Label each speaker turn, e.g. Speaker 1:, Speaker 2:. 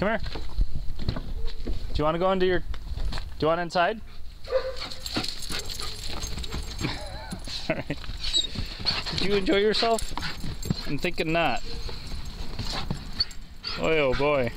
Speaker 1: Come here. Do you want to go into your... Do you want inside? All right. Did you enjoy yourself? I'm thinking not. Boy, oh boy.